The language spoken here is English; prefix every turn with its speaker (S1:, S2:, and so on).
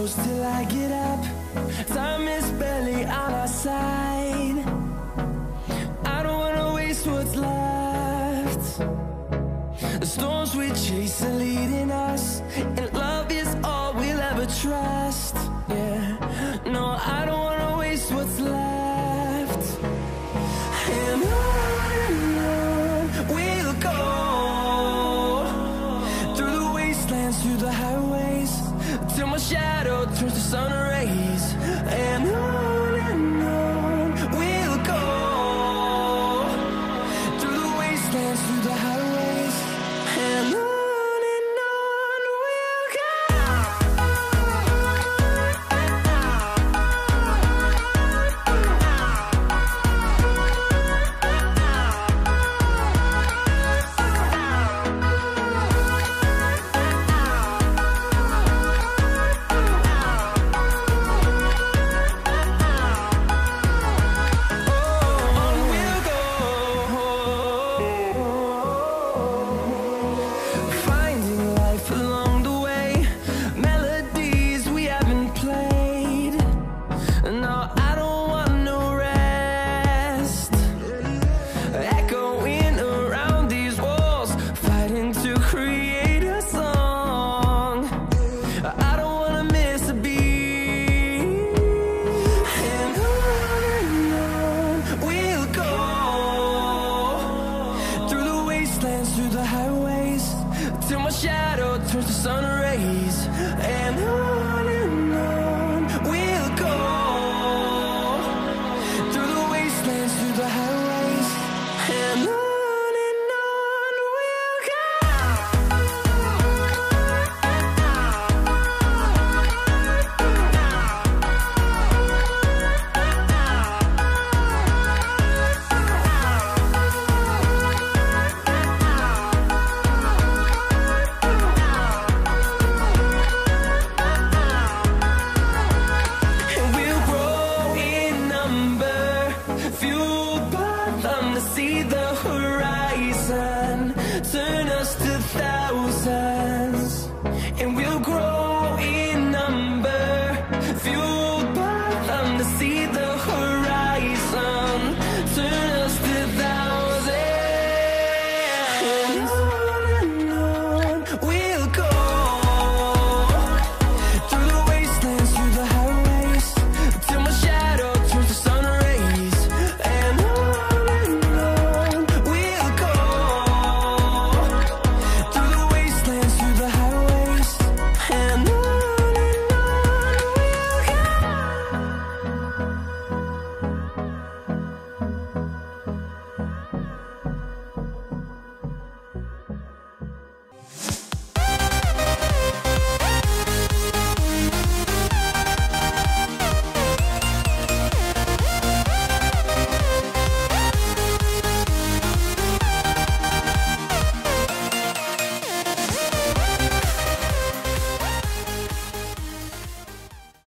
S1: close till I get up. Time is barely on our side. I don't wanna waste what's left. The storms we chase are leading us, and love is all we'll ever trust. Yeah, no, I don't wanna waste what's left. And on we'll go, through the wastelands, through the highways, till my shadow turns to sun rays. And on we'll go, through the wastelands, through the highways, and on. Through the highways, till my shadow turns to sun rays. And on we'll go, through the wastelands, through the highways, and on. See the horizon, turn us to thousands.